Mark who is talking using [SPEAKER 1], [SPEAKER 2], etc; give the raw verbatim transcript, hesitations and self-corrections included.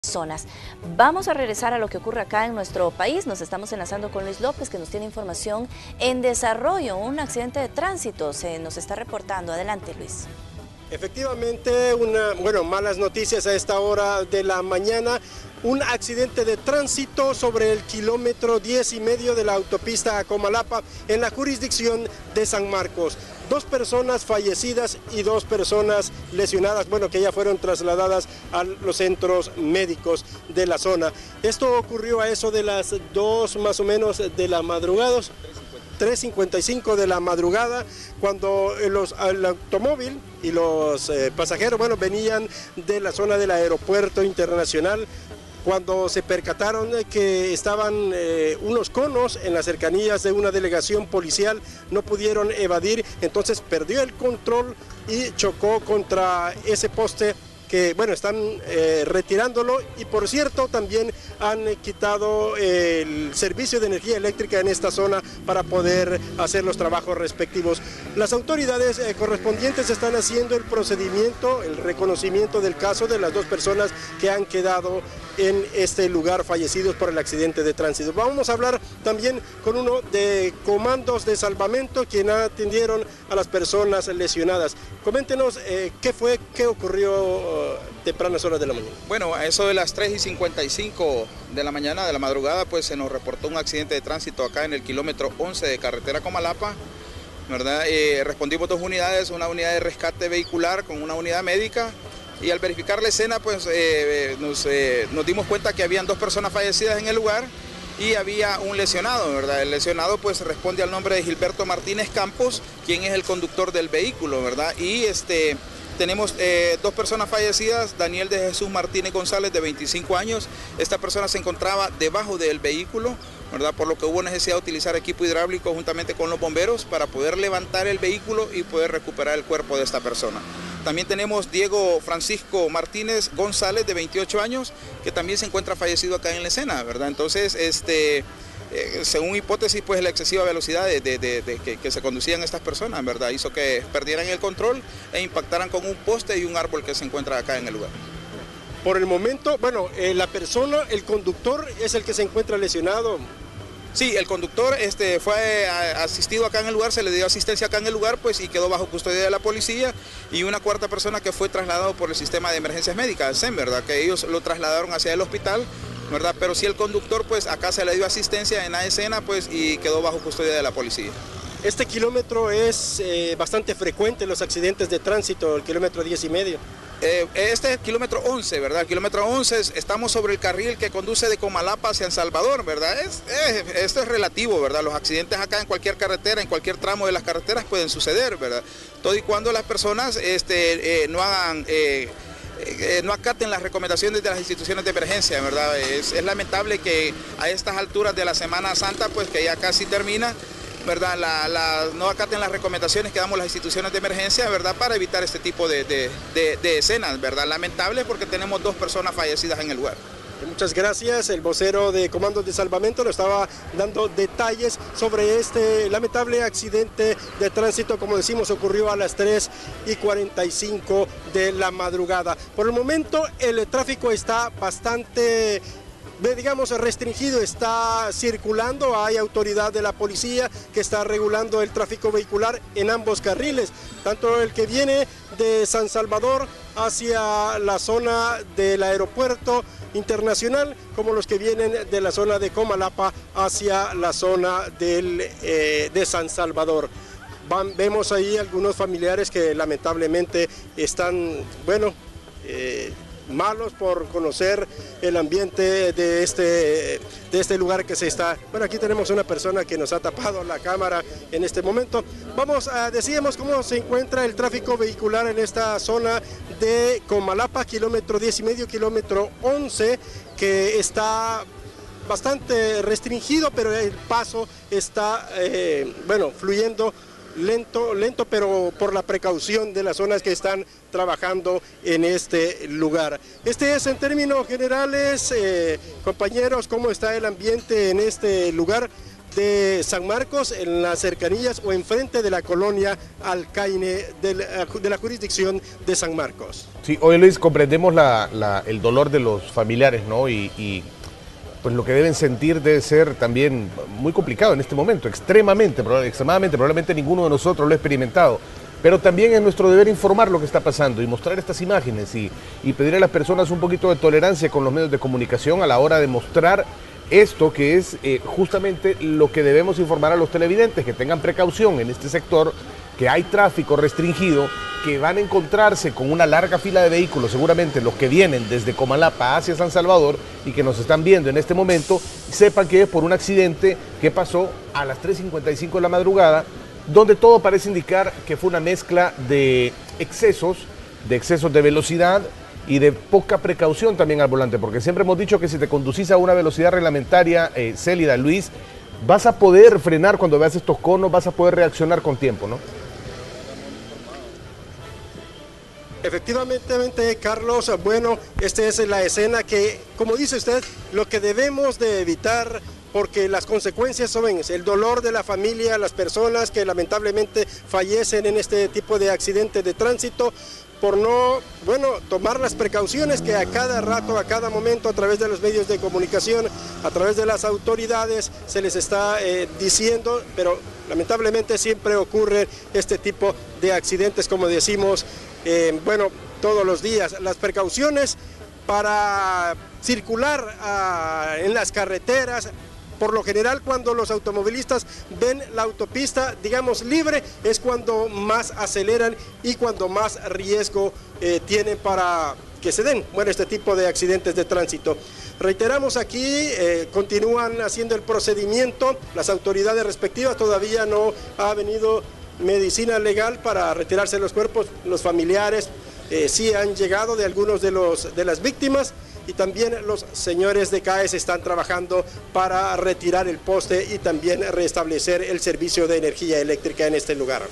[SPEAKER 1] Zonas. Vamos a regresar a lo que ocurre acá en nuestro país. Nos estamos enlazando con Luis López, que nos tiene información en desarrollo. Un accidente de tránsito se nos está reportando. Adelante, Luis.
[SPEAKER 2] Efectivamente, una, bueno, malas noticias a esta hora de la mañana. Un accidente de tránsito sobre el kilómetro diez y medio de la autopista a Comalapa en la jurisdicción de San Marcos. Dos personas fallecidas y dos personas lesionadas, bueno, que ya fueron trasladadas a los centros médicos de la zona. Esto ocurrió a eso de las dos más o menos de la madrugada, tres cincuenta y cinco de la madrugada, cuando los, el automóvil y los eh, pasajeros, bueno, venían de la zona del aeropuerto internacional, cuando se percataron que estaban eh, unos conos en las cercanías de una delegación policial, no pudieron evadir, entonces perdió el control y chocó contra ese poste que, bueno, están eh, retirándolo, y por cierto también han quitado eh, el servicio de energía eléctrica en esta zona para poder hacer los trabajos respectivos. Las autoridades eh, correspondientes están haciendo el procedimiento, el reconocimiento del caso de las dos personas que han quedado en este lugar fallecidos por el accidente de tránsito. Vamos a hablar también con uno de comandos de salvamento, quien atendieron a las personas lesionadas. Coméntenos eh, qué fue, qué ocurrió tempranas horas de la mañana.
[SPEAKER 3] Bueno, a eso de las tres y cincuenta y cinco de la mañana, de la madrugada, pues se nos reportó un accidente de tránsito acá en el kilómetro once de carretera Comalapa, ¿verdad? Eh, respondimos dos unidades, una unidad de rescate vehicular con una unidad médica, y al verificar la escena, pues eh, nos, eh, nos dimos cuenta que habían dos personas fallecidas en el lugar y había un lesionado, ¿verdad? El lesionado pues responde al nombre de Gilberto Martínez Campos, quien es el conductor del vehículo, ¿verdad? Y este... Tenemos eh, dos personas fallecidas, Daniel de Jesús Martínez González, de veinticinco años. Esta persona se encontraba debajo del vehículo, ¿verdad? Por lo que hubo necesidad de utilizar equipo hidráulico juntamente con los bomberos para poder levantar el vehículo y poder recuperar el cuerpo de esta persona. También tenemos Diego Francisco Martínez González, de veintiocho años, que también se encuentra fallecido acá en la escena, ¿verdad? Entonces, este... Eh, según hipótesis, pues la excesiva velocidad de, de, de, de que, que se conducían estas personas, ¿verdad? Hizo que perdieran el control e impactaran con un poste y un árbol que se encuentra acá en el lugar.
[SPEAKER 2] Por el momento, bueno, eh, la persona, el conductor es el que se encuentra lesionado.
[SPEAKER 3] Sí, el conductor este, fue asistido acá en el lugar, se le dio asistencia acá en el lugar, pues, y quedó bajo custodia de la policía, y una cuarta persona que fue trasladado por el sistema de emergencias médicas, S E M, ¿verdad? Que ellos lo trasladaron hacia el hospital, ¿verdad? Pero sí, el conductor, pues acá se le dio asistencia en la escena, pues, y quedó bajo custodia de la policía.
[SPEAKER 2] Este kilómetro es eh, bastante frecuente los accidentes de tránsito, el kilómetro diez y medio.
[SPEAKER 3] Eh, este es el kilómetro once, ¿verdad? El kilómetro once, estamos sobre el carril que conduce de Comalapa hacia San Salvador, ¿verdad? Es, eh, esto es relativo, ¿verdad? Los accidentes acá en cualquier carretera, en cualquier tramo de las carreteras pueden suceder, ¿verdad? Todo y cuando las personas este, eh, no hagan... Eh, Eh, no acaten las recomendaciones de las instituciones de emergencia, ¿verdad? Es, es lamentable que a estas alturas de la Semana Santa, pues que ya casi termina, ¿verdad? La, la, no acaten las recomendaciones que damos las instituciones de emergencia, ¿verdad? Para evitar este tipo de, de, de, de escenas, ¿verdad? Lamentable porque tenemos dos personas fallecidas en el lugar.
[SPEAKER 2] Muchas gracias. El vocero de Comandos de Salvamento nos estaba dando detalles sobre este lamentable accidente de tránsito. Como decimos, ocurrió a las tres y cuarenta y cinco de la madrugada. Por el momento el tráfico está bastante, digamos, restringido, está circulando. Hay autoridad de la policía que está regulando el tráfico vehicular en ambos carriles, tanto el que viene de San Salvador hacia la zona del aeropuerto internacional, como los que vienen de la zona de Comalapa hacia la zona del, eh, de San Salvador. Van, vemos ahí algunos familiares que lamentablemente están, bueno, eh, malos por conocer el ambiente de este, de este lugar que se está. Bueno, aquí tenemos una persona que nos ha tapado la cámara en este momento. Vamos a, decíamos cómo se encuentra el tráfico vehicular en esta zona de Comalapa, kilómetro diez y medio, kilómetro once, que está bastante restringido, pero el paso está, eh, bueno, fluyendo lento, lento, pero por la precaución de las zonas que están trabajando en este lugar. Este es en términos generales, eh, compañeros, cómo está el ambiente en este lugar. de San Marcos, en las cercanías o enfrente de la colonia Alcaine de la, de la jurisdicción de San Marcos.
[SPEAKER 4] Sí, hoy Luis, comprendemos la, la, el dolor de los familiares, ¿no? Y, y pues lo que deben sentir debe ser también muy complicado en este momento, extremadamente, extremadamente, probablemente ninguno de nosotros lo ha experimentado. Pero también es nuestro deber informar lo que está pasando y mostrar estas imágenes y, y pedir a las personas un poquito de tolerancia con los medios de comunicación a la hora de mostrar esto que es eh, justamente lo que debemos informar a los televidentes, que tengan precaución en este sector, que hay tráfico restringido, que van a encontrarse con una larga fila de vehículos, seguramente los que vienen desde Comalapa hacia San Salvador y que nos están viendo en este momento, sepan que es por un accidente que pasó a las tres cincuenta y cinco de la madrugada, donde todo parece indicar que fue una mezcla de excesos, de excesos de velocidad y de poca precaución también al volante, porque siempre hemos dicho que si te conducís a una velocidad reglamentaria, eh, Célida, Luis, vas a poder frenar cuando veas estos conos, vas a poder reaccionar con tiempo, ¿no?
[SPEAKER 2] Efectivamente, Carlos, bueno, esta es la escena que, como dice usted, lo que debemos de evitar, porque las consecuencias son el dolor de la familia, las personas que lamentablemente fallecen en este tipo de accidentes de tránsito, por no, bueno, tomar las precauciones que a cada rato, a cada momento, a través de los medios de comunicación, a través de las autoridades, se les está eh, diciendo, pero lamentablemente siempre ocurre este tipo de accidentes, como decimos, eh, bueno, todos los días. Las precauciones para circular ah, en las carreteras, por lo general, cuando los automovilistas ven la autopista, digamos, libre, es cuando más aceleran y cuando más riesgo eh, tienen para que se den, bueno, este tipo de accidentes de tránsito. Reiteramos aquí, eh, continúan haciendo el procedimiento, las autoridades respectivas, todavía no ha venido medicina legal para retirarse los cuerpos, los familiares eh, sí han llegado de algunos de, los, de las víctimas, y también los señores de C A E S están trabajando para retirar el poste y también restablecer el servicio de energía eléctrica en este lugar.